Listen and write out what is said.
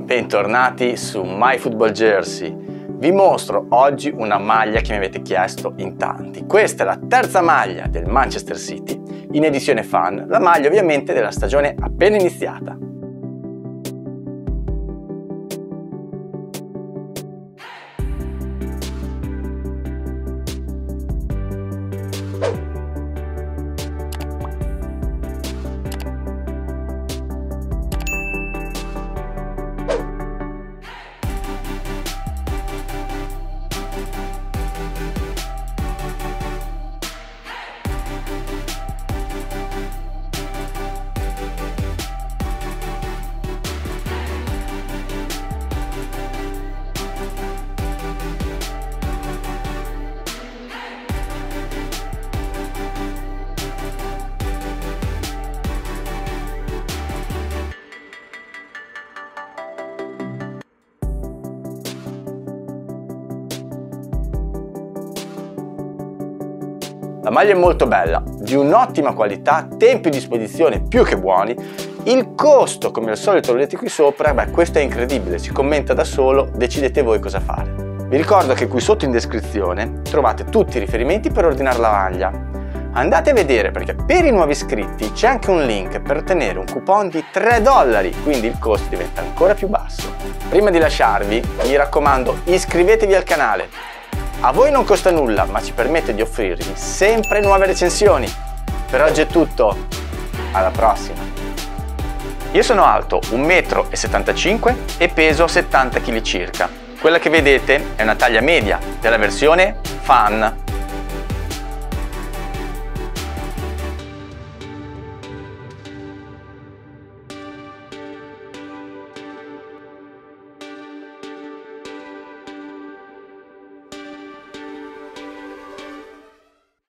Bentornati su MyFootballJersey. Vi mostro oggi una maglia che mi avete chiesto in tanti. Questa è la terza maglia del Manchester City in edizione fan, la maglia ovviamente della stagione appena iniziata. La maglia è molto bella, di un'ottima qualità, tempi di spedizione più che buoni. Il costo, come al solito lo vedete qui sopra, questo è incredibile, si commenta da solo, decidete voi cosa fare. Vi ricordo che qui sotto in descrizione trovate tutti i riferimenti per ordinare la maglia. Andate a vedere perché per i nuovi iscritti c'è anche un link per ottenere un coupon di $3, quindi il costo diventa ancora più basso. Prima di lasciarvi, mi raccomando, iscrivetevi al canale. A voi non costa nulla, ma ci permette di offrirvi sempre nuove recensioni. Per oggi è tutto, alla prossima! Io sono alto 1,75 m e peso 70 kg circa. Quella che vedete è una taglia media della versione fan.